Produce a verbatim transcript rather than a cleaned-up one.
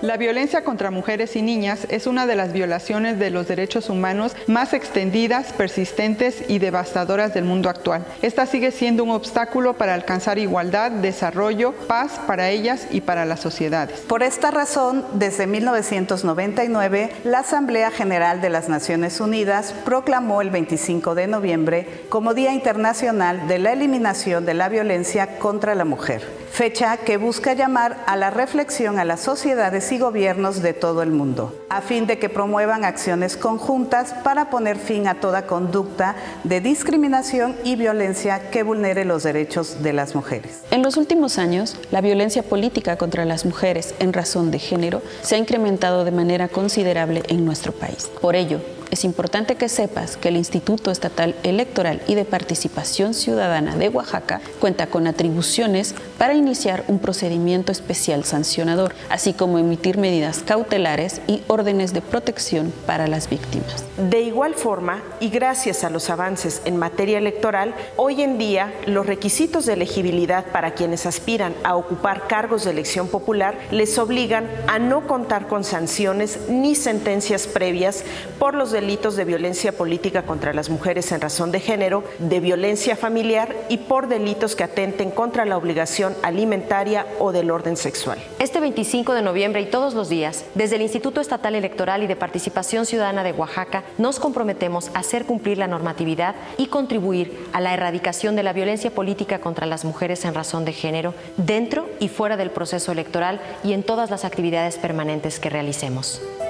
La violencia contra mujeres y niñas es una de las violaciones de los derechos humanos más extendidas, persistentes y devastadoras del mundo actual. Esta sigue siendo un obstáculo para alcanzar igualdad, desarrollo, paz para ellas y para las sociedades. Por esta razón, desde mil novecientos noventa y nueve, la Asamblea General de las Naciones Unidas proclamó el veinticinco de noviembre como Día Internacional de la Eliminación de la Violencia contra la Mujer, fecha que busca llamar a la reflexión a las sociedades y gobiernos de todo el mundo, a fin de que promuevan acciones conjuntas para poner fin a toda conducta de discriminación y violencia que vulnere los derechos de las mujeres. En los últimos años, la violencia política contra las mujeres en razón de género se ha incrementado de manera considerable en nuestro país. Por ello, es importante que sepas que el Instituto Estatal Electoral y de Participación Ciudadana de Oaxaca cuenta con atribuciones para iniciar un procedimiento especial sancionador, así como emitir medidas cautelares y órdenes de protección para las víctimas. De igual forma, y gracias a los avances en materia electoral, hoy en día los requisitos de elegibilidad para quienes aspiran a ocupar cargos de elección popular les obligan a no contar con sanciones ni sentencias previas por los delitos de violencia política contra las mujeres en razón de género, de violencia familiar y por delitos que atenten contra la obligación alimentaria o del orden sexual. Este veinticinco de noviembre y todos los días, desde el Instituto Estatal Electoral y de Participación Ciudadana de Oaxaca, nos comprometemos a hacer cumplir la normatividad y contribuir a la erradicación de la violencia política contra las mujeres en razón de género, dentro y fuera del proceso electoral y en todas las actividades permanentes que realicemos.